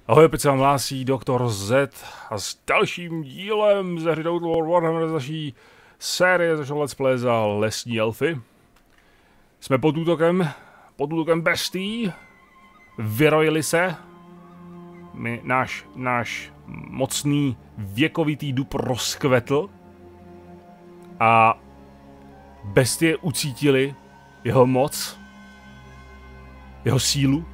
Ahoj, opět se vám hlásí Doktor Z a s dalším dílem ze hry Total War Warhammer z naší série ze Let's Play za lesní elfy. Jsme pod útokem bestií, vyrojili se, náš mocný věkovitý dub rozkvetl a bestie ucítili jeho moc, jeho sílu,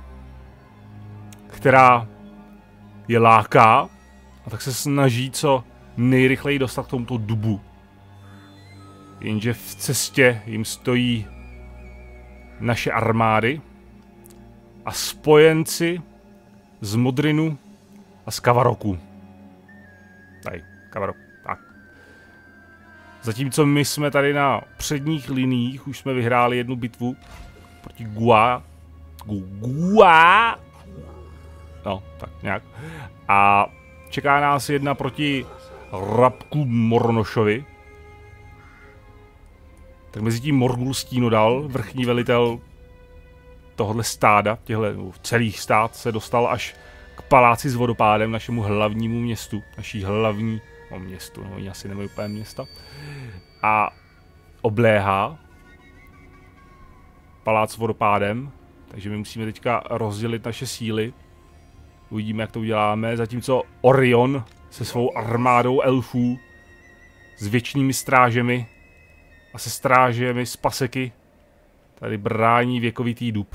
která je láká, a tak se snaží co nejrychleji dostat k tomuto dubu. Jenže v cestě jim stojí naše armády a spojenci z Modrinu a z Kavaroku. Tady, Kavarok, tak. Zatímco my jsme tady na předních liniích, už jsme vyhráli jednu bitvu proti Gua. No, tak nějak. A čeká nás jedna proti Rabku Mornošovi. Tak mezi tím Morgul Stínodal, vrchní velitel tohohle stáda, těchto celých stát, se dostal až k paláci s vodopádem, našemu hlavnímu městu, naší hlavní, městu, no oni asi nemají úplně města. A obléhá palác s vodopádem, takže my musíme teďka rozdělit naše síly. Uvidíme, jak to uděláme, zatímco Orion se svou armádou elfů s věčnými strážemi a se strážemi z paseky tady brání věkovitý dub.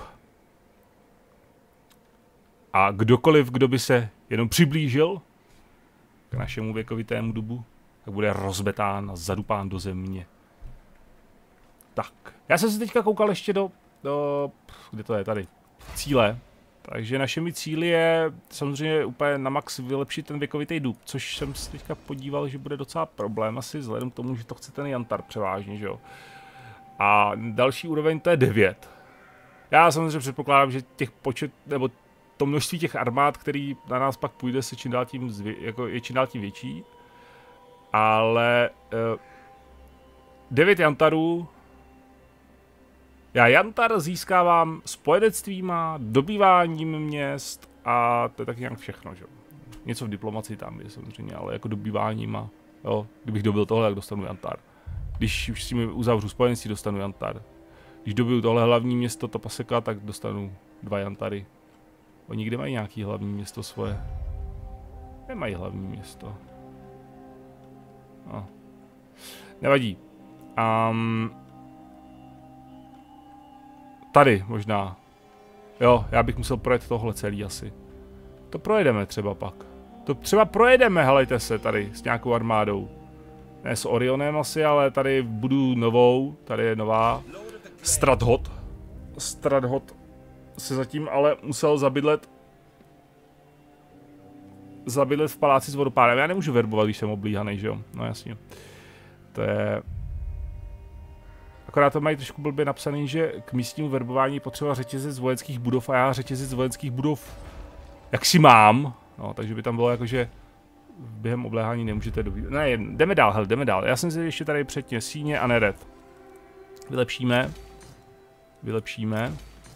A kdokoliv, kdo by se jenom přiblížil k našemu věkovitému dubu, tak bude rozbetán a zadupán do země. Tak, já jsem se teďka koukal ještě do kde to je, tady, cíle. Takže našimi cíli je samozřejmě úplně na max vylepšit ten věkovitý dub, což jsem se teďka podíval, že bude docela problém asi vzhledem k tomu, že to chce ten jantar převážně, že jo. A další úroveň to je 9. Já samozřejmě předpokládám, že těch počet, nebo to množství těch armád, který na nás pak půjde, se čím dál tím, je čím dál tím větší. Ale 9 jantarů. Já jantar získávám spojenectvíma, dobýváním měst a to je tak nějak všechno, že? Něco v diplomacii tam je samozřejmě, ale jako dobýváním a jo, kdybych dobil tohle, tak dostanu jantar. Když už si mi uzavřu spojenectví, dostanu jantar. Když dobiju tohle hlavní město, to paseka, tak dostanu 2 jantary. Oni kde mají nějaký hlavní město svoje? Nemají hlavní město. No. Nevadí. Tady možná. Jo, já bych musel projet tohle celý asi. To projedeme třeba pak. To třeba projedeme, helejte se, tady s nějakou armádou. Ne s Orionem asi, ale tady budu novou. Tady je nová. Stradhot. Stradhot se zatím ale musel zabydlet v paláci s vodopádem. Já nemůžu verbovat, když jsem oblíhanej, že jo? No jasně. To je... Akorát to mají trošku blbě napsaný, že k místnímu verbování potřeba řetězec vojenských budov a já řetězec vojenských budov jak si mám. No, takže by tam bylo jako, že během obléhání nemůžete dobít. Ne, jdeme dál, hele, jdeme dál. Já jsem si ještě tady předtím Síně a Neret. Vylepšíme.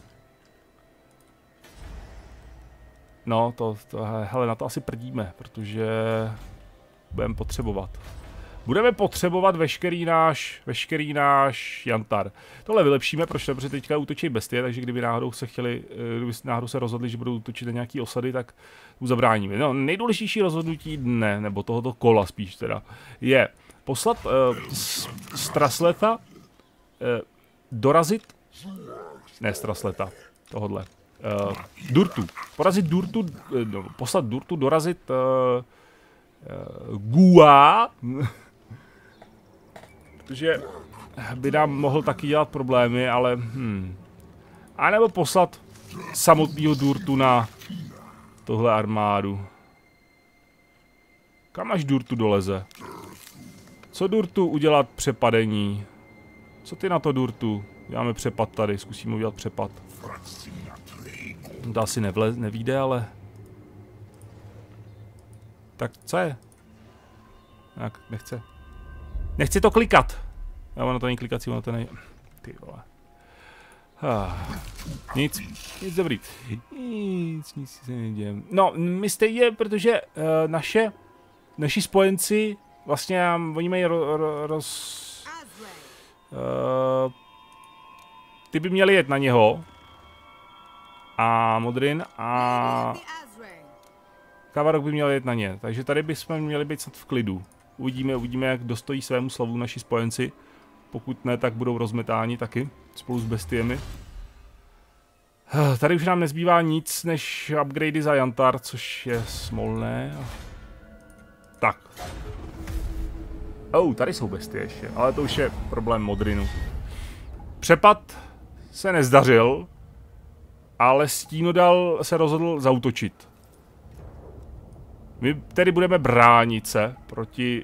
No, hele, na to asi prdíme, protože budeme potřebovat. Budeme potřebovat veškerý náš jantar. Tohle vylepšíme, protože teďka útočí bestie, takže kdyby náhodou se rozhodli, že budou útočit na nějaký osady, tak mu zabráníme. No, nejdůležitější rozhodnutí dne, nebo tohoto kola spíš teda, je poslat Strasleta dorazit, ne Strasleta, tohodle, Durtu, porazit Durtu, poslat Durtu dorazit Gua, protože by nám mohl taky dělat problémy, ale A nebo poslat samotného Durtu na tohle armádu. Kam až Durtu doleze? Co Durtu udělat přepadení? Co ty na to, Durtu? Děláme přepad tady, zkusíme udělat přepad. To asi nevíde, ale... Tak co je? Jak nechce. Nechci to klikat. Já ono to není klikací, ono to není. Ty vole. Nic dobrý. Nic se neděje. No, my stejně, protože naši spojenci, vlastně oni mají ty by měli jet na něho. A Modrin a Kavarok by měl jet na ně. Takže tady bychom měli být snad v klidu. Uvidíme, jak dostojí svému slovu naši spojenci. Pokud ne, tak budou rozmetáni taky, spolu s bestiemi. Tady už nám nezbývá nic, než upgradey za Jantar, což je smolné. Tak. Tady jsou bestie ještě, ale to už je problém Modrinu. Přepad se nezdařil, ale Stínodal se rozhodl zaútočit. My tedy budeme bránit se proti...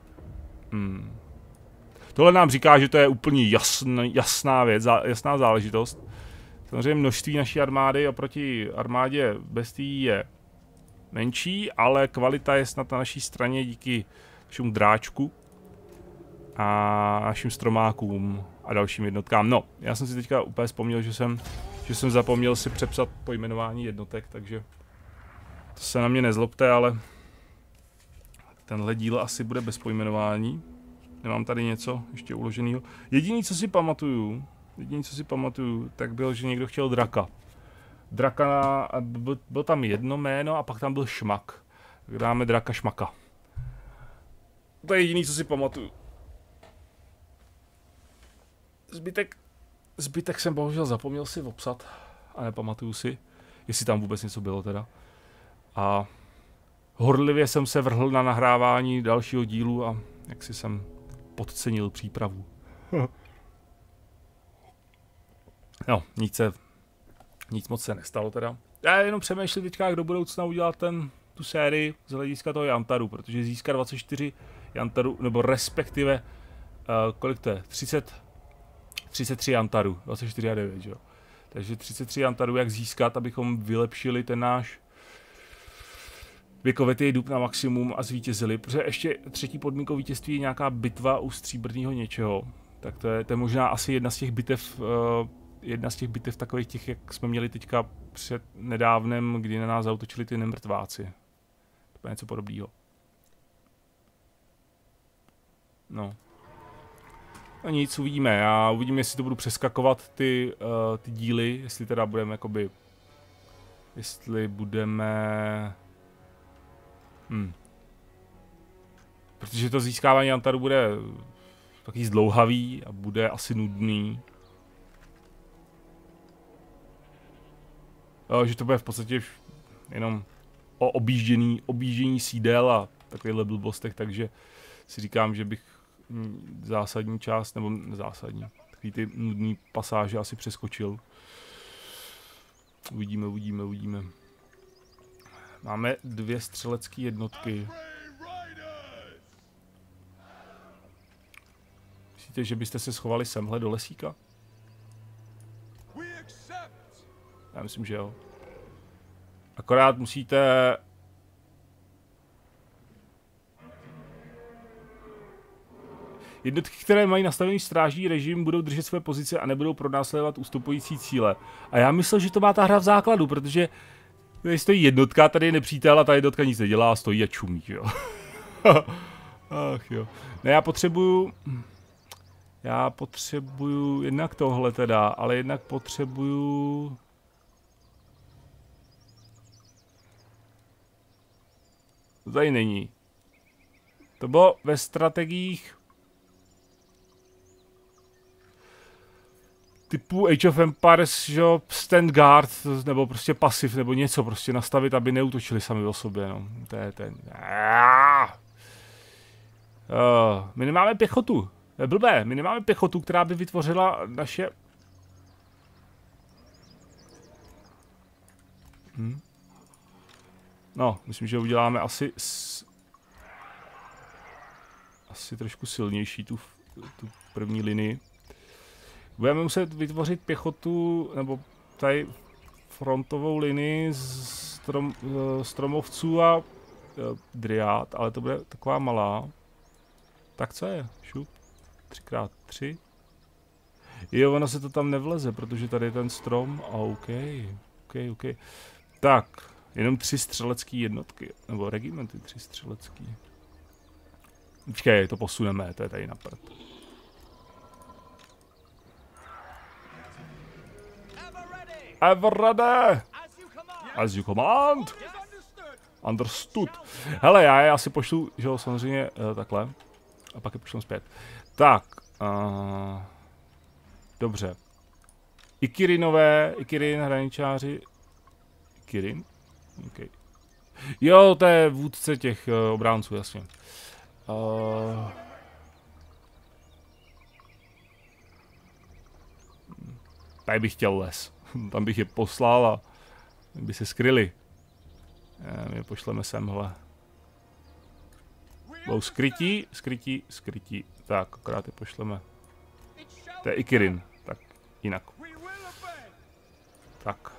Tohle nám říká, že to je úplně jasná věc, jasná záležitost. Samozřejmě množství naší armády oproti armádě bestií je menší, ale kvalita je snad na naší straně díky našemu dráčku a našim stromákům a dalším jednotkám. No, já jsem si teďka úplně vzpomněl, že jsem zapomněl si přepsat pojmenování jednotek, takže to se na mě nezlobte, ale tenhle díl asi bude bez pojmenování. Nemám tady něco ještě uloženého. Jediné, co si pamatuju, tak bylo, že někdo chtěl draka. Byl tam jedno jméno a pak tam byl šmak. Tak dáme draka šmaka. To je jediné, co si pamatuju. Zbytek jsem bohužel zapomněl si obsat a nepamatuju si, jestli tam vůbec něco bylo teda. A horlivě jsem se vrhl na nahrávání dalšího dílu a jak si jsem podcenil přípravu. No, nic moc se nestalo teda. Já jenom přemýšlím teďka, jak do budoucna udělat tu sérii z hlediska toho Jantaru, protože získat 24 Jantaru, nebo respektive, kolik to je? 33 Jantaru, 24 a 9, jo. Takže 33 Jantaru, jak získat, abychom vylepšili ten náš věkovitý dub na maximum a zvítězili, protože ještě třetí podmínkou vítězství je nějaká bitva u stříbrného něčeho. Tak to je možná asi jedna z těch bitev takových těch, jak jsme měli teďka před nedávnem, kdy na nás zaútočili ty nemrtváci. To je něco podobného. No. A nic, uvidíme. Uvidím, jestli to budu přeskakovat ty díly, jestli teda budeme jakoby... Protože to získávání Jantaru bude taky zdlouhavý a bude asi nudný. Že to bude v podstatě jenom o objíždění sídel a takovýchhle blbostech, takže si říkám, že bych zásadní část, nebo zásadní, takový ty nudný pasáže asi přeskočil. Uvidíme. Máme 2 střelecké jednotky. Myslíte, že byste se schovali semhle do lesíka? Já myslím, že jo. Akorát musíte... Jednotky, které mají nastavený strážní režim, budou držet své pozice a nebudou pronásledovat ustupující cíle. A já myslel, že to má ta hra v základu, protože tady stojí jednotka, tady je nepřítel a ta jednotka nic nedělá a stojí a čumí, jo. Ach jo. Ne, já potřebuju jednak tohle teda, ale jednak potřebuju... To tady není. To bylo ve strategiích typu Age of Empires, že stand guard, nebo prostě pasiv, nebo něco prostě nastavit, aby neútočili sami o sobě, no. To je ten... My nemáme pěchotu. To je blbé, my nemáme pěchotu, která by vytvořila naše... No, myslím, že uděláme asi trošku silnější tu první linii. Budeme muset vytvořit pěchotu, nebo tady frontovou linii stromovců a dryád, ale to bude taková malá. Tak co je? Šup. 3x3. Jo, ono se to tam nevleze, protože tady je ten strom. OK. Tak, jenom 3 střelecké jednotky, nebo regimenty 3 střelecký. Počkej, to posuneme, to je tady na prd. Ever ready! As you command! Understood. Hele, já je asi pošlu, že jo, samozřejmě takhle. A pak je pošlu zpět. Tak. Dobře. Ikirin, hraničáři. Ikirin? OK. Jo, to je vůdce těch obránců, jasně. Tady bych chtěl les. Tam bych je poslal a by se skryli. My je pošleme semhle. Budou skrytí. Tak, akorát je pošleme. To je Ikirin. Tak, jinak. Tak.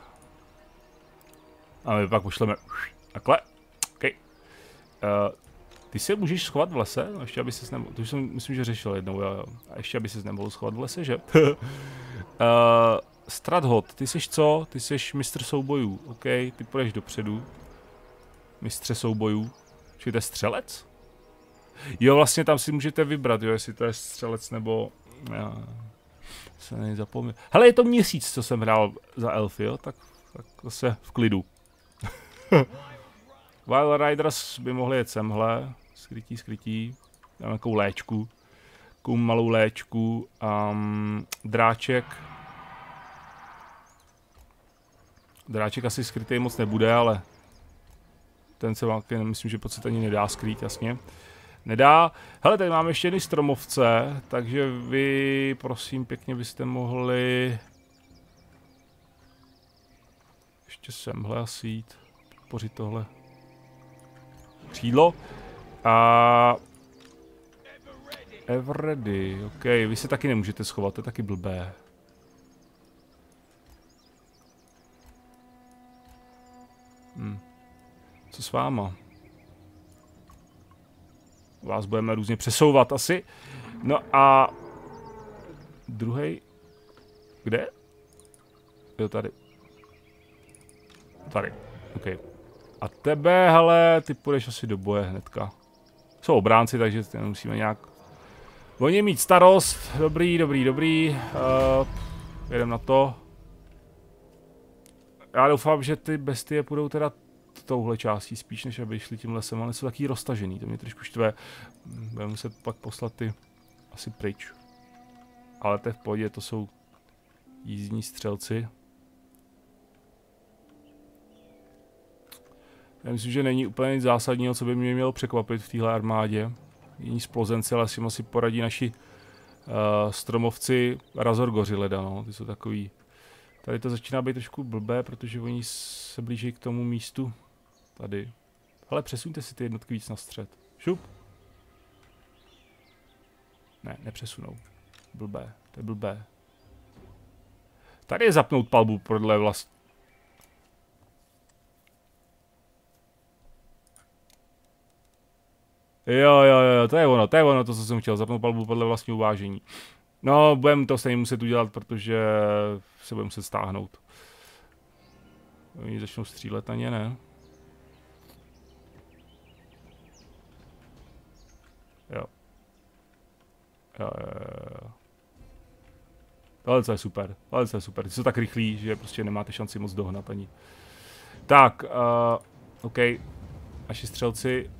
A my pak pošleme takhle. Okay. Ty se můžeš schovat v lese? No, ještě aby ses nemohl. To už jsem, myslím, že řešil jednou. Jo. A ještě aby ses nemohl schovat v lese, že? Stradhot, ty jsi co? Ty jsi mistr soubojů. OK, ty půjdeš dopředu. Mistře soubojů. Čili to je střelec? Jo, vlastně tam si můžete vybrat, jo, jestli to je střelec nebo... Já se nezapomněl. Hele, je to měsíc, co jsem hrál za elfy, jo? Tak zase v klidu. Wild Riders by mohli jet semhle. Skrytí. Dáme takovou léčku. Takovou malou léčku. Dráček. Dráček asi skrytý moc nebude, ale... Ten se vám, myslím, že pocit ani nedá skrýt, jasně. Nedá. Hele, tady máme ještě jedny stromovce, takže vy, prosím, pěkně byste mohli... Ještě semhle asi jít. Podpořit tohle křídlo. A... Ever ready, OK, vy se taky nemůžete schovat, to je taky blbé. Co s váma? Vás budeme různě přesouvat asi. No a... Druhej... Kde? Jo, tady. Tady, OK. A tebe, hele, ty půjdeš asi do boje hnedka. Jsou obránci, takže nemusíme nějak... Oni mít starost. Dobrý. Jedem na to. Já doufám, že ty bestie půjdou teda touhle částí spíš, než aby šli tím lesem, ale jsou taky roztažený, to mě trošku štve. Budeme muset pak poslat ty asi pryč. Ale to je v pohodě, to jsou jízdní střelci. Já myslím, že není úplně nic zásadního, co by mě mělo překvapit v téhle armádě. Jiní splozenci, ale s tím asi poradí naši stromovci Razor Gorileda, no, ty jsou takový. Tady to začíná být trošku blbé, protože oni se blíží k tomu místu. Tady. Hele, přesuňte si ty jednotky víc na střed. Šup. Ne, nepřesunou. Blbé, to je blbé. Tady je zapnout palbu podle vlast. Jo, to je ono, to, co jsem chtěl, zapnout palbu podle vlastního uvážení. No, budeme to stejně muset udělat, protože se budeme muset stáhnout. Oni začnou střílet na ně, ne? Jo. Tohle je super, Ty jsou tak rychlí, že prostě nemáte šanci moc dohnat ani. Tak, OK. Naši střelci.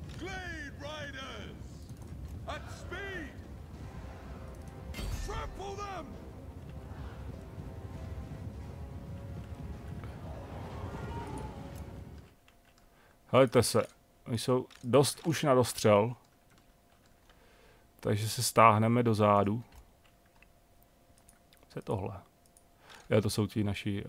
Helejte se, oni jsou dost už na dostřel. Takže se stáhneme do zádu. Co je tohle? Jo, to jsou ti naši...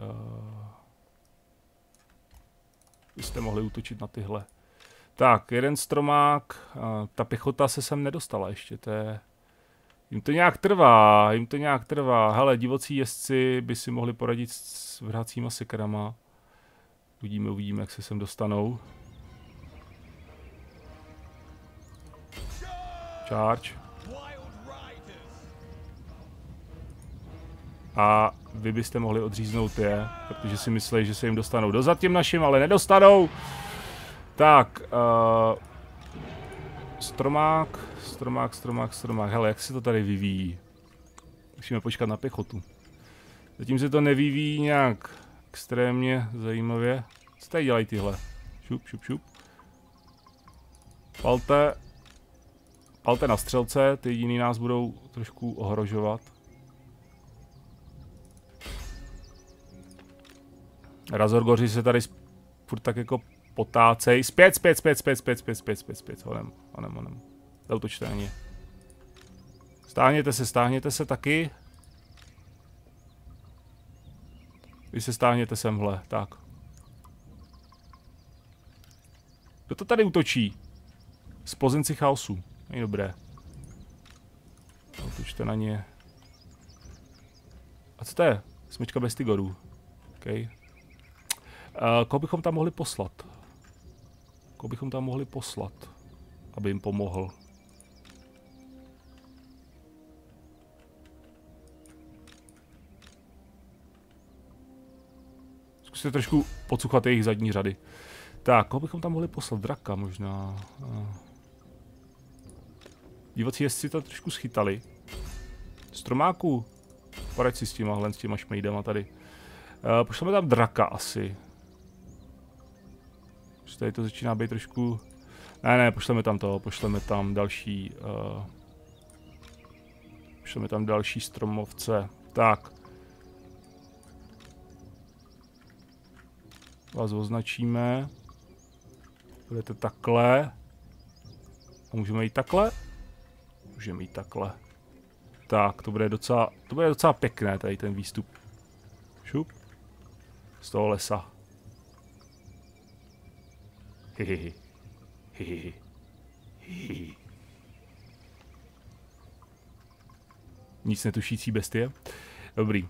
byste mohli útočit na tyhle. Tak, jeden stromák. Ta pěchota se sem nedostala ještě, to je... Jim to nějak trvá. Hele, divocí jezdci by si mohli poradit s vrhacíma sekerama. Uvidíme, jak se sem dostanou. Charge. A vy byste mohli odříznout je, protože si mysleli, že se jim dostanou dozad těm našim, ale nedostanou. Tak, stromák. Hele, jak se to tady vyvíjí? Musíme počkat na pěchotu. Zatím se to nevyvíjí nějak extrémně zajímavě. Co tady dělají tyhle? Šup. Palte na střelce, ty jiný nás budou trošku ohrožovat. Razorgoři se tady furt tak jako potácej. Zpět. Onem. Zautočte na ně. Stáhněte se taky. Vy se stáhněte semhle, tak. Kdo to tady útočí? Spozenci chaosu. Není dobré. Útočte na ně. A co to je? Smyčka Bestigorů. OK. Koho bychom tam mohli poslat? Aby jim pomohl. Zkuste trošku podsuchat jejich zadní řady. Tak, koho bychom tam mohli poslat? Draka možná. Divocí jezdci to trošku schytali. Stromáku. Poraď si s těma šmejdama tady. Pošleme tam draka asi. Tady to začíná být trošku... Ne, pošleme tam další... pošleme tam další stromovce. Tak. Vás označíme. Budete takhle. A můžeme jít takhle? Můžeme jít takhle. Tak, to bude docela pěkné tady ten výstup. Šup. Z toho lesa. Hihihi. Nic netušící bestie. Dobrý.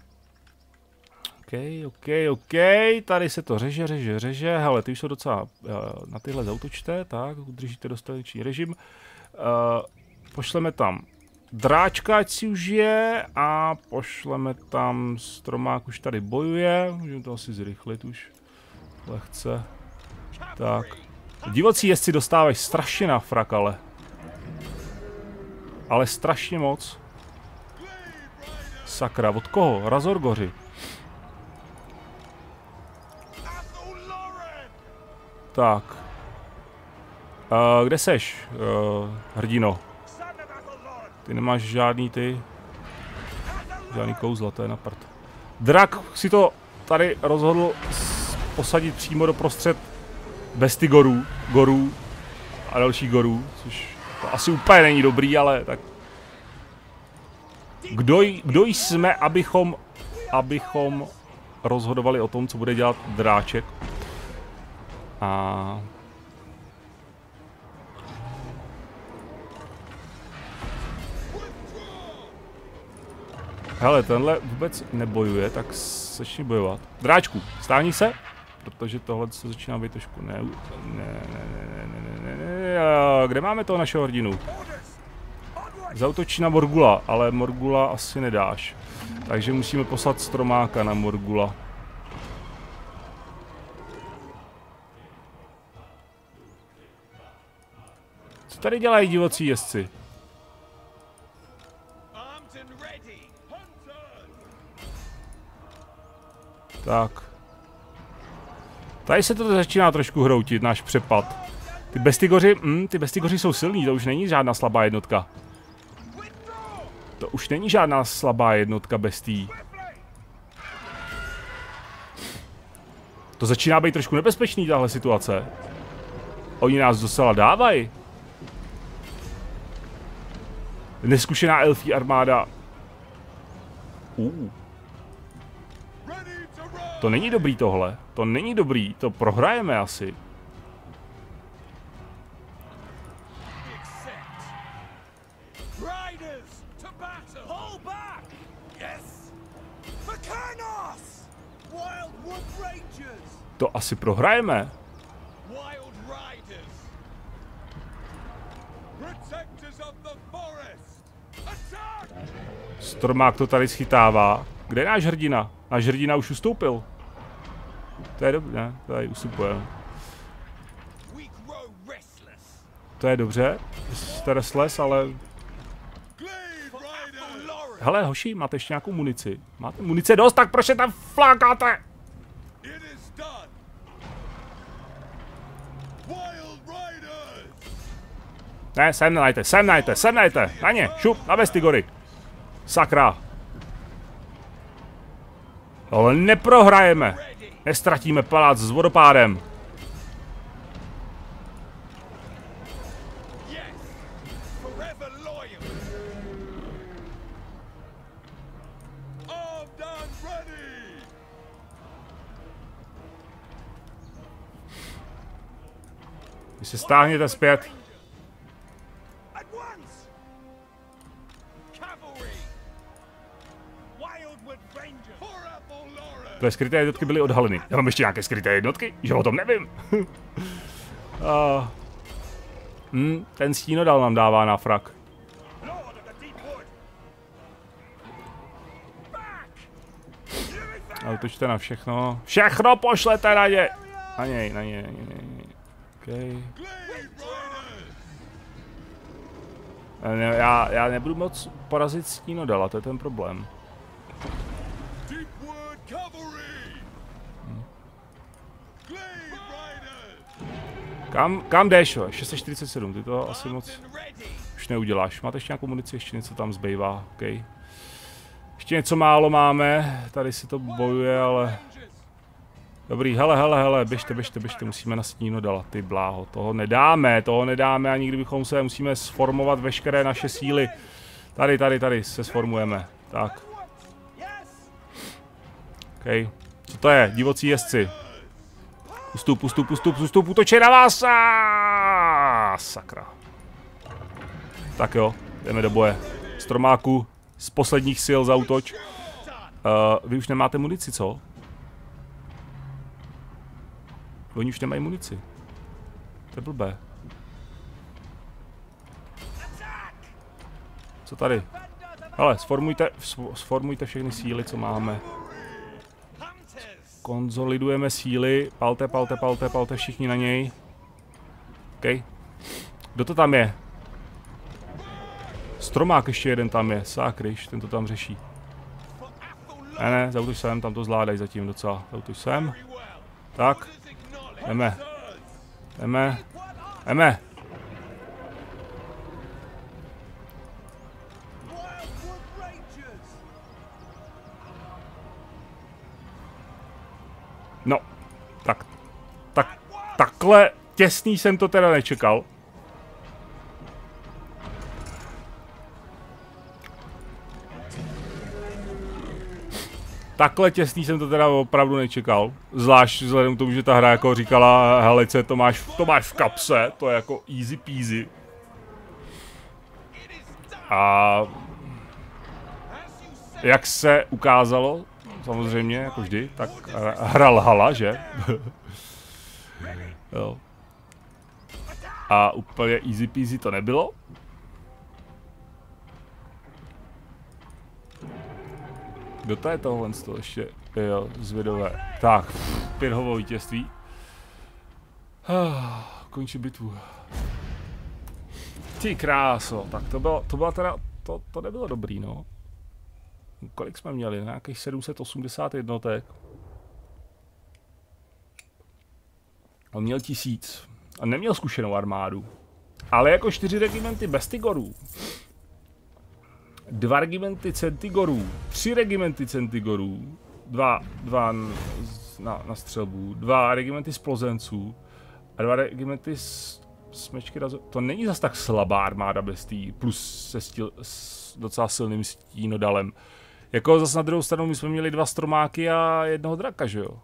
OK. Tady se to řeže. Hele, ty už jsou docela... na tyhle zautočte, tak, udržíte dostatečný režim. Pošleme tam dráčka, ať si už je, a pošleme tam stromák, už tady bojuje. Můžeme to asi zrychlit už. Lehce. Tak. Divocí jezdci dostávají strašně na frak, ale strašně moc. Sakra, od koho? Razorgoři. Tak. Kde seš, hrdino? Ty nemáš žádný kouzla, to je na prd. Drak si to tady rozhodl posadit přímo do prostřed gorů a dalších gorů, což to asi úplně není dobrý, ale tak... Kdo jsme, abychom rozhodovali o tom, co bude dělat dráček? A... Hele, tenhle vůbec nebojuje, tak začni bojovat. Dráčku, stáhni se, protože tohle se začíná být trošku... Ne. Kde máme toho našeho hrdinu? Zautočí na Morgula, ale Morgula asi nedáš. Takže musíme poslat stromáka na Morgula. Co tady dělají divocí jezdci? Tak. Tady se to začíná trošku hroutit, náš přepad. Ty bestigoři jsou silní, to už není žádná slabá jednotka. To už není žádná slabá jednotka bestí. To začíná být trošku nebezpečný, tahle situace. Oni nás docela dávají. Neskušená elfí armáda. To není dobrý tohle. To není dobrý, to prohrajeme asi. To asi prohrajeme. Stormák to tady schytává. Kde je náš hrdina? Náš hrdina už ustoupil. To je dobře, ne? Tady ustupuje. To je dobře. Jste restless, ale... Hele, hoši, máte ještě nějakou munici? Máte munice dost, tak proč je tam flákáte? Ne, sem najte, na ně, šup, na Vestigory. Sakra. Ale neprohrajeme. Nestratíme palác s vodopádem. Vy se stáhněte zpět. Tvé skryté jednotky byly odhaleny. Já mám ještě nějaké skryté jednotky? Že o tom nevím. Ten stínodal nám dává na frak. A utočte na všechno. Všechno pošlete na ně! Na něj. Okay. Já nebudu moc porazit stínodala, to je ten problém. Kam jdeš? 647, ty to asi moc už neuděláš. Máte ještě nějakou munici, ještě něco tam zbývá, okay. Ještě něco málo máme, tady se to bojuje, ale... Dobrý, hele, běžte, musíme na stínodala, ty bláho, toho nedáme, ani kdybychom se musíme sformovat veškeré naše síly. Tady se sformujeme, tak. Okay. Co to je? Divocí jezdci. Ustup, útočí na vás! Sakra. Tak jo, jdeme do boje. Stormáku, z posledních sil zaútoč. Vy už nemáte munici, co? Oni už nemají munici. To je blbé. Co tady? Hele, sformujte všechny síly, co máme. Konzolidujeme síly. Palte všichni na něj. OK. Kdo to tam je? Stromák ještě jeden tam je. Sákryš, ten to tam řeší. Ne, zautoč sem, tam to zvládají zatím docela. Zautoč sem. Tak. Jdeme. No, takhle těsný jsem to teda nečekal. Takhle těsný jsem to teda opravdu nečekal. Zvlášť vzhledem k tomu, že ta hra jako říkala, helice, to máš v kapse, to je jako easy peasy. A jak se ukázalo, samozřejmě, jako vždy, tak hra lhala, že? Jo. A úplně easy peasy to nebylo. Kdo to je tohle z toho ještě? Jo, zvědové. Tak, 5 vítězství. Končí bitvu. Ty kráso, tak to bylo teda, to nebylo dobrý, no. Kolik jsme měli? Nějakých 780 jednotek. On měl 1000 a neměl zkušenou armádu. Ale jako 4 regimenty Bestigorů, 2 regimenty Centigorů, 3 regimenty Centigorů, 2 na střelbu, 2 regimenty Splozenců a 2 regimenty smečky razů. To není zas tak slabá armáda bestí, plus s docela silným stínodalem. Jako zase na druhou stranu my jsme měli 2 stromáky a 1 draka, že jo?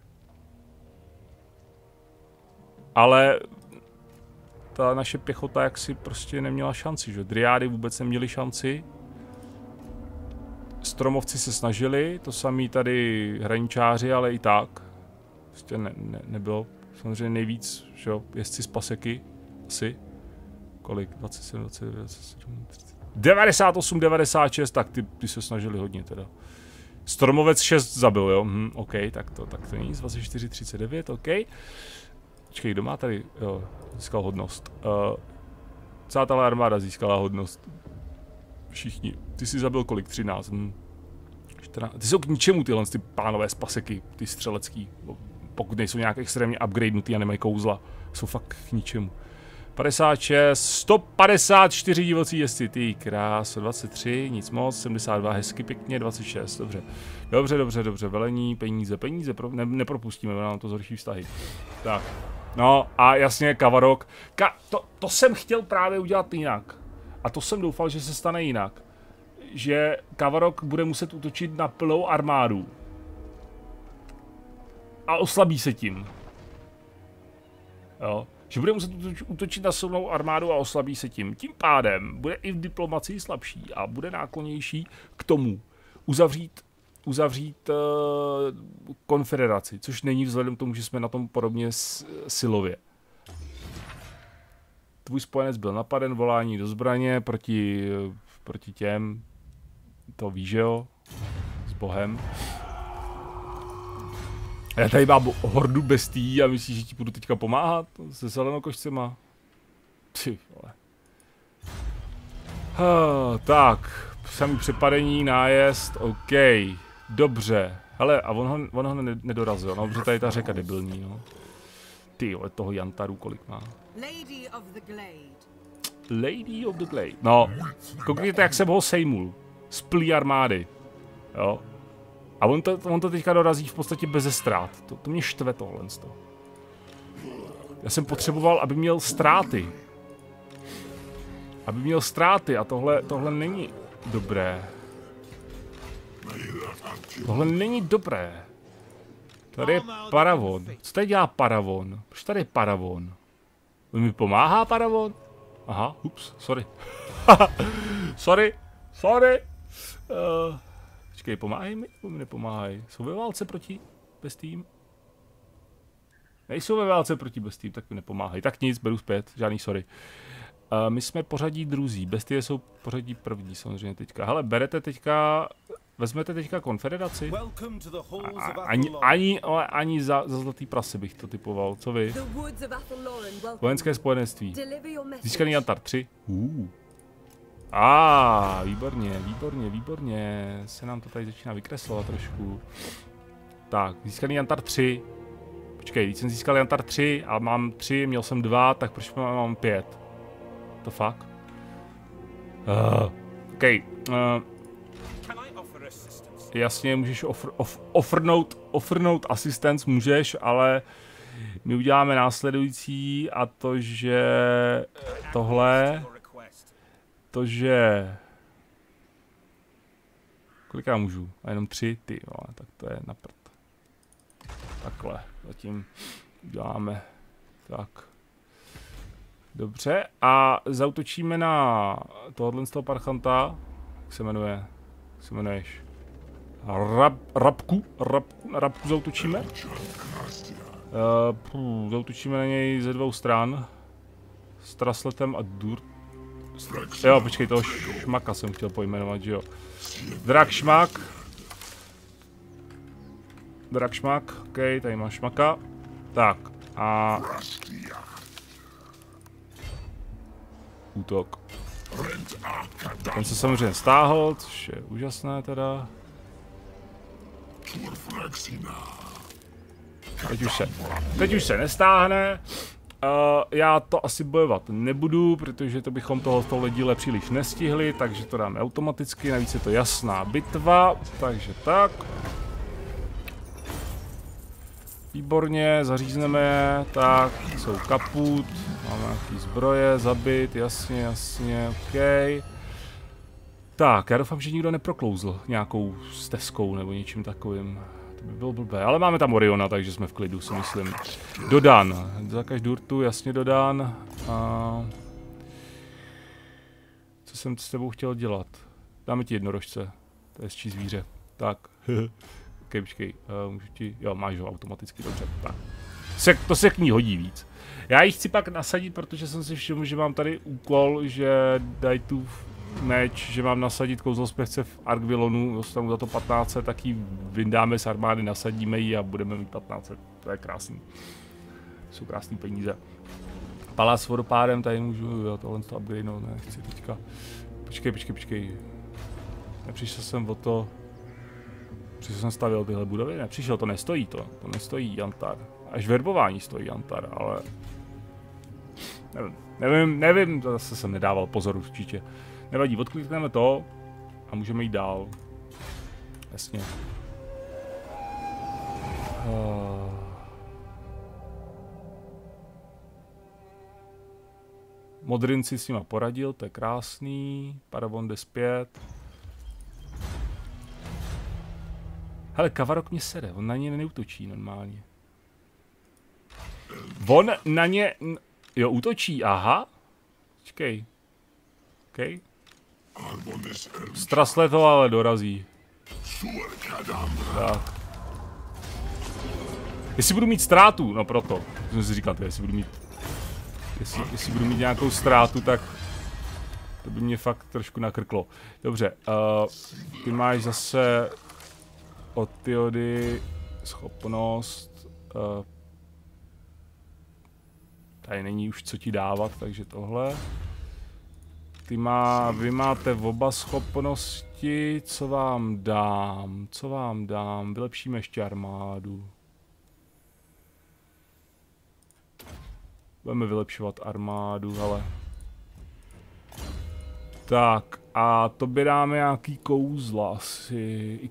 Ale ta naše pěchota jaksi prostě neměla šanci, že? Dryády vůbec neměly šanci. Stromovci se snažili, to samý tady hraničáři, ale i tak. Prostě nebylo. Samozřejmě nejvíc, že jo, jezdci z paseky. Asi. Kolik? 27, 29, 27, 30. 98, 96, tak ty se snažili hodně teda. Stormovec 6 zabil, jo? OK, tak to nic, 24, 39, OK. Počkej, kdo má tady, jo, získal hodnost. Celá tahle armáda získala hodnost. Všichni. Ty jsi zabil kolik? 13. 14. Ty jsou k ničemu tyhle ty pánové z paseky, ty střelecký. Pokud nejsou nějak extrémně upgradenutý a nemají kouzla. Jsou fakt k ničemu. 56, 154 divocí jezdci, ty krás, 23, nic moc, 72, hezky pěkně, 26, dobře. Dobře, velení, peníze, nepropustíme, nám to zhorší vztahy. Tak, no a jasně, Kavarok, to jsem chtěl právě udělat jinak. A to jsem doufal, že se stane jinak. Že Kavarok bude muset útočit na plnou armádu. A oslabí se tím. Jo. Že bude muset útočit na silnou armádu a oslabí se tím. Tím pádem bude i v diplomacii slabší a bude náklonější k tomu uzavřít konfederaci, což není vzhledem k tomu, že jsme na tom podobně silově. Tvůj spojenec byl napaden, volání do zbraně proti těm, to víš, jo, s Bohem. Já tady mám hordu bestií a myslíš, že ti budu teďka pomáhat se zelenokošcema? Ty vole. Tak, samý přepadení, nájezd, OK, dobře. Hele, a on ho nedorazil, no, protože tady ta řeka debilní, no. Ty vole, toho Jantaru kolik má. Lady of the Glade. No, koukněte, jak jsem ho sejmul. Z plý armády, jo. A on to teďka dorazí v podstatě beze ztrát. To mě štve tohle. Já jsem potřeboval, aby měl ztráty. A tohle není dobré. Tohle není dobré. Tady je Paravon. Co tady dělá Paravon? Proč tady je Paravon? On mi pomáhá Paravon? Aha, ups, sorry. sorry. Počkej, pomáhají mi? Nebo mi nepomáhají? Jsou ve válce proti bestím? Nejsou ve válce proti bestím, tak mi nepomáhají. Tak nic, beru zpět, žádný sorry. My jsme pořadí druzí, bestie jsou pořadí první samozřejmě teďka. Hele, vezmete teďka konfederaci? Ani za zlatý prase bych to typoval, co vy? Vojenské spojenectví. Získaný Jantar 3. Výborně. Se nám to tady začíná vykreslovat trošku. Tak, získaný Jantar 3. Počkej, když jsem získal Jantar 3 a mám 3, měl jsem 2, tak proč mám 5? To fakt? OK. Jasně, můžeš offernout assistance, můžeš, ale my uděláme následující a to, že tohle... Kolik já můžu? A jenom 3, ty, vole, tak to je na prd. Takhle, zatím uděláme tak. Dobře, a zautočíme na tohohle z toho parchanta. Jak se jmenuje? Jak se jmenuješ? Rabku zautočíme? Zautočíme na něj ze 2 stran. S Trasletem a Dur. Jo, počkej, toho šmaka jsem chtěl pojmenovat, že jo. Drakšmak, ok, tady má šmaka. Tak, a... Útok. Ten se samozřejmě stáhl, což je úžasné teda. Teď už se nestáhne. Já to asi bojovat nebudu, protože to bychom tohle díle příliš nestihli, takže to dáme automaticky, navíc je to jasná bitva, takže tak. Výborně, zařízneme, tak, jsou kaput, máme nějaký zbroje, zabit, jasně, ok. Tak, já doufám, že nikdo neproklouzl nějakou stezkou nebo něčím takovým. To by bylo blbé, ale máme tam Oriona, takže jsme v klidu, si myslím. Dodan, zakaž Durtu, jasně dodan. Co jsem s tebou chtěl dělat? Dáme ti jednorožce, to je hezčí zvíře. Tak, ok, počkej, můžu ti, jo, máš ho automaticky, dobře, tak. To se k ní hodí víc. Já ji chci pak nasadit, protože jsem si všiml, že mám tady úkol, že dají tu meč, že mám nasadit kouzlospěvce v Argvilonu, dostanu za to 1500, tak ji vyndáme z armády, nasadíme ji a budeme mít 1500. To je krásný. Jsou krásný peníze. Palác s vodopádem, tady můžu, jo, tohle to upgrade, no, nechci teďka. Počkej. Nepřišel jsem o to. Přišel jsem stavěl tyhle budovy? Nepřišel, to nestojí to nestojí Jantar. Až verbování stojí Jantar, ale... Nevím, to zase jsem nedával pozor určitě. Nevadí, odklikneme to a můžeme jít dál. Jasně. Modrin si s nima poradil, to je krásný. Paravon jde zpět. Hele, Kavarok mě sere, on na ně neútočí normálně. On na ně... Jo, útočí, aha. Počkej. OK. Strasle to ale dorazí. Tak. Jestli budu mít ztrátu, no proto. Jsem si říkal, jestli budu mít... Jestli budu mít nějakou ztrátu, tak... To by mě fakt trošku nakrklo. Dobře, ty máš zase... Od Tyody schopnost... Tady není už co ti dávat, takže tohle. Vy máte oba schopnosti, co vám dám? Vylepšíme ještě armádu. Budeme vylepšovat armádu, ale... Tak, a to by dáme nějaký kouzla asi,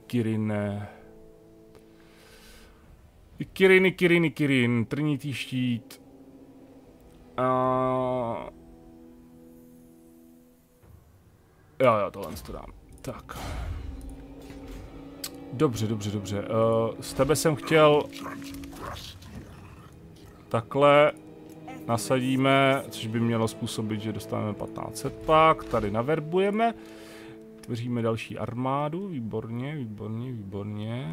Kirin, trnitý štít. Jo, tohle to dám. Tak. Dobře. Z tebe jsem chtěl... Takhle nasadíme, což by mělo způsobit, že dostaneme 1500 pak. Tady naverbujeme. Tvoříme další armádu. Výborně.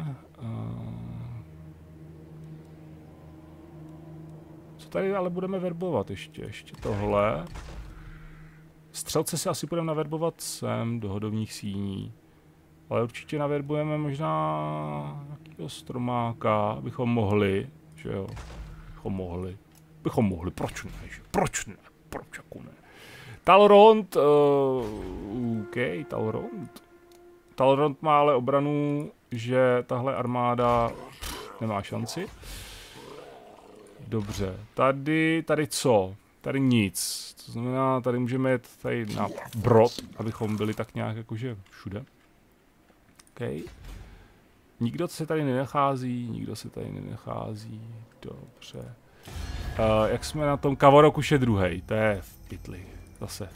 Co tady ale budeme verbovat ještě tohle. Střelce si asi budeme naverbovat sem do hodovních síní. Ale určitě naverbujeme možná nějakého stromáka, bychom mohli, že jo. Bychom mohli, proč ne? Proč jako ne? Talrond, OK, Talrond má ale obranu, že tahle armáda nemá šanci. Dobře, tady co? Tady nic. To znamená, tady můžeme jet tady na Brod, abychom byli tak nějak jakože všude. OK. Nikdo se tady nenachází, Dobře. Jak jsme na tom? Kavarok už je druhej, to je v pytli. Zase.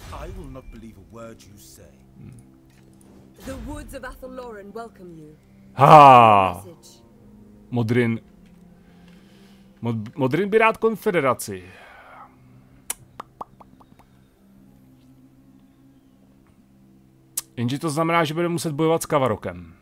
Modrin. Modrin by rád konfederaci. Jenže to znamená, že budeme muset bojovat s Kavarokem.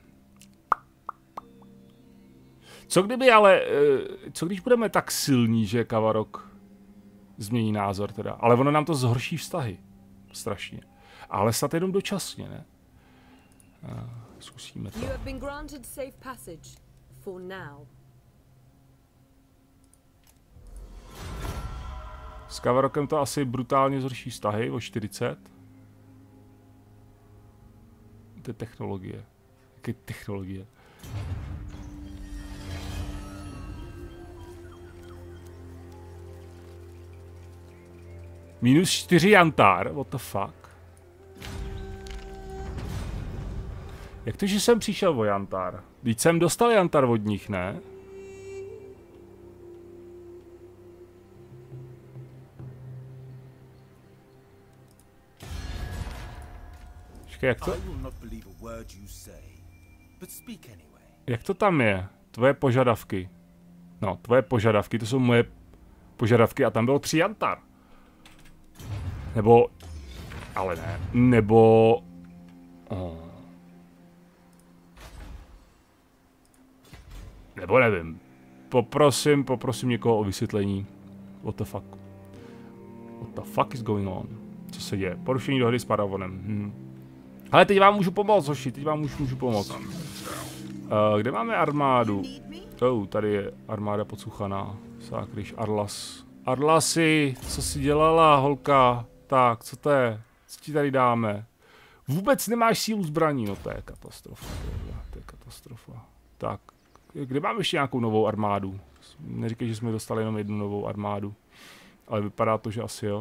Co když budeme tak silní, že Kavarok změní názor teda. Ale ono nám to zhorší vztahy. Strašně. Ale snad jenom dočasně, ne? Zkusíme to. S Kavarokem to asi brutálně zhorší vztahy o 40. To je technologie. Jaké technologie? -4 Jantar, what the fuck? Jak to, že jsem přišel o Jantar? Vždyť jsem dostal Jantar od nich, ne? Počkej, jak to tam je? Tvoje požadavky. No, tvoje požadavky, to jsou moje požadavky a tam bylo 3 Jantar. Nebo... Ale ne. Nebo... Nebo nevím. Poprosím někoho o vysvětlení. What the fuck? What the fuck is going on? Co se děje? Porušení dohody s Paravonem. Ale teď vám můžu pomoct, hoši, teď vám můžu pomoct. Kde máme armádu? Tady je armáda pocuchaná. Sákryš, Arlas. Arlasi, co jsi dělala, holka? Tak, co to je? Co ti tady dáme? Vůbec nemáš sílu zbraní, no to je katastrofa. To je katastrofa. Tak, kde máme ještě nějakou novou armádu? Neříkej, že jsme dostali jenom jednu novou armádu. Ale vypadá to, že asi jo.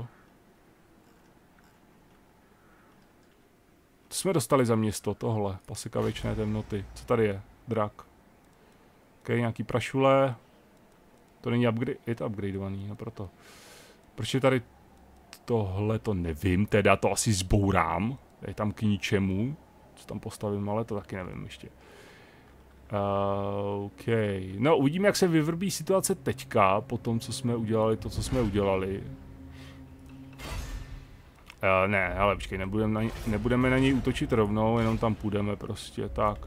Co jsme dostali za město? Tohle. Paseka věčné temnoty. Co tady je? Drak. Ok, nějaký prašule. To není upgrade, je to upgradeovaný, no proto. Proč je tady tohle, to nevím, teda to asi zbourám. Je tam k ničemu. Co tam postavím, ale to taky nevím ještě. OK. No, uvidíme, jak se vyvrbí situace teďka, po tom, co jsme udělali, to, co jsme udělali. Ne, hele, počkej, nebudeme na něj útočit rovnou, jenom tam půjdeme prostě, tak.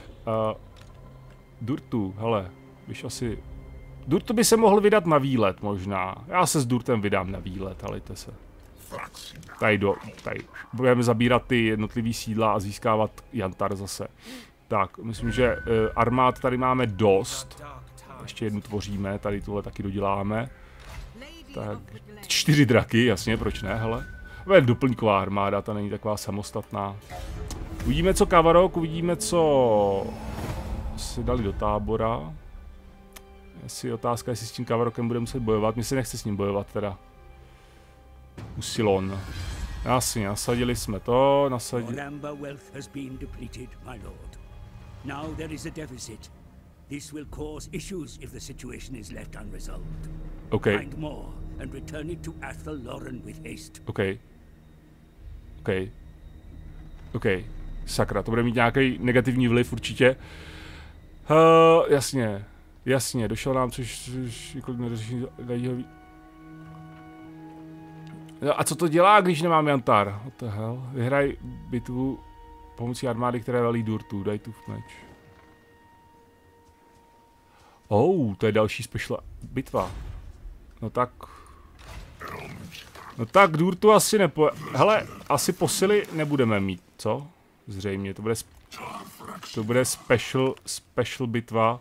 Durtu, hele, víš asi... Durtu by se mohl vydat na výlet možná. Já se s Durtem vydám na výlet, halejte se. Tady budeme zabírat ty jednotlivý sídla a získávat Jantar zase. Tak, myslím, že armád tady máme dost. Ještě jednu tvoříme, tady tuhle taky doděláme. Tak, 4 draky, jasně, proč ne, hele. To je doplňková armáda, ta není taková samostatná. Uvidíme, co Kavarok, uvidíme, co si dali do tábora. Jestli otázka, jestli s tím Kavarokem bude muset bojovat. Mně se nechce s ním bojovat teda. Usilon. Jasně, nasadili jsme to, nasadili... OK. OK. Sakra, to bude mít nějaký negativní vliv určitě. Jasně, došel nám, což jako neřeší dají. No a co to dělá, když nemám Jantar? What the hell? Vyhraj bitvu pomocí armády, které velí Durtu. Daj tu v meč. To je další special bitva. No tak Durtu asi hele, asi posily nebudeme mít, co? Zřejmě, to bude special bitva.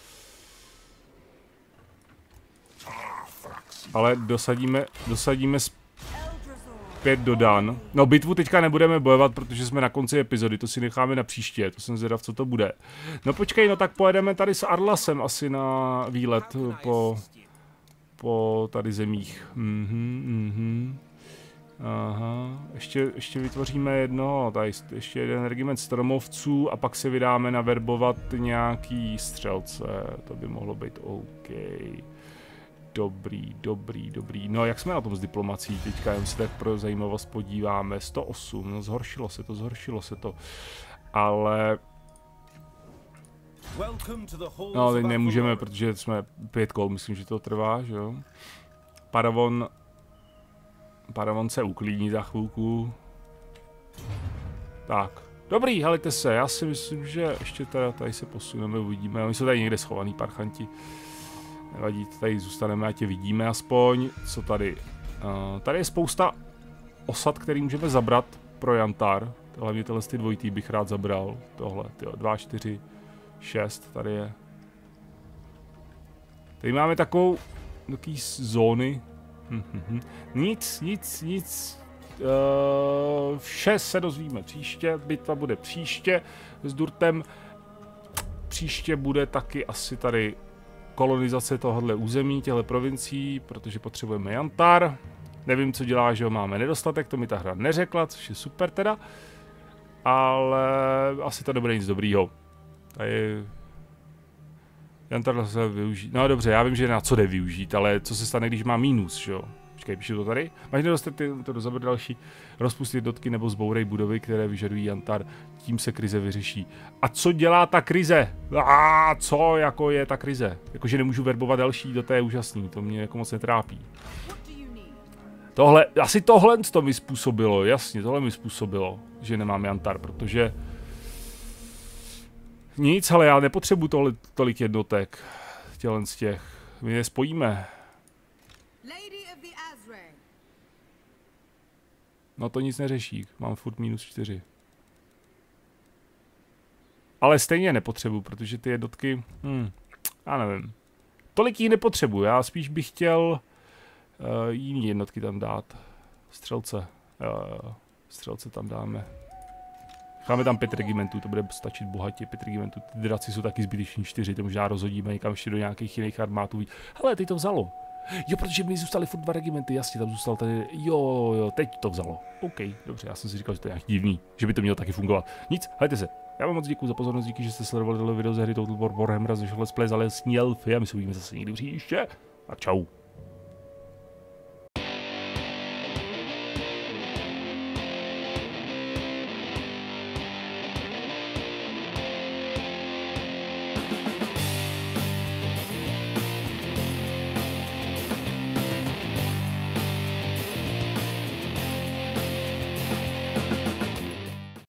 Ale dosadíme zpět do Dan. No, bitvu teďka nebudeme bojovat, protože jsme na konci epizody, to si necháme na příště, to jsem zvědav, co to bude. No počkej, no tak pojedeme tady s Arlasem asi na výlet po tady zemích. Aha, ještě vytvoříme ještě jeden regiment stromovců a pak se vydáme naverbovat nějaký střelce, to by mohlo být OK. Dobrý. No jak jsme na tom s diplomací teďka, jen se tak pro zajímavost podíváme. 108, no zhoršilo se to. Ale... No teď nemůžeme, protože jsme 5 kol, myslím, že to trvá, že jo. Paravon se uklidní za chvilku. Tak. Dobrý, helejte se, já si myslím, že ještě tady se posuneme, uvidíme. Oni jsou tady někde schovaný parchanti. Nevadí, tady zůstaneme, ať je vidíme aspoň. Co tady? Tady je spousta osad, který můžeme zabrat pro Jantar. Hlavně tyhle dvojitý bych rád zabral. Tohle, 2, 4, 6, tady je. Tady máme takový zóny. Nic. Vše se dozvíme příště, bitva bude příště s Durtem. Příště bude taky asi tady kolonizace tohohle území, těchto provincií, protože potřebujeme Jantar. Nevím, co dělá, že ho máme nedostatek, to mi ta hra neřekla, což je super teda. Ale asi to nebude nic dobrýho. Tady... Jantar se využít. No dobře, já vím, že na co jde využít, ale co se stane, když má mínus, že jo? Počkej, píšu to tady. Máš nedostatek, to zaber další. Rozpust jednotky nebo zbourej budovy, které vyžadují Jantar. Tím se krize vyřeší. A co dělá ta krize? Co jako je ta krize? Jakože nemůžu verbovat další, to je úžasný, to mě jako moc netrápí. Asi tohle to mi způsobilo, jasně, tohle mi způsobilo, že nemám Jantar, protože... Nic, ale já nepotřebuji tolik jednotek, z těch. My je spojíme. No to nic neřeší, mám furt -4. ale stejně nepotřebuji, protože ty jednotky, já nevím. Tolik jí nepotřebuji, já spíš bych chtěl jiný jednotky tam dát. Střelce. Střelce tam dáme. Dáme tam 5 regimentů, to bude stačit bohatě, 5 regimentů. Ty draci jsou taky zbyteční 4, to možná rozhodíme někam ještě do nějakých jiných armátů. Hele, teď to vzalo. Jo, protože mi zůstaly furt 2 regimenty, jasně, tam zůstal tady, jo, teď to vzalo. OK, dobře, já jsem si říkal, že to je nějak divný, že by to mělo taky fungovat. Nic, hejte se. Já vám moc děkuji za pozornost, díky, že jste sledovali tohle video ze hry Total War Warhammer, z Let's Play za lesní elfy a my se uvidíme zase někdy příště. A čau.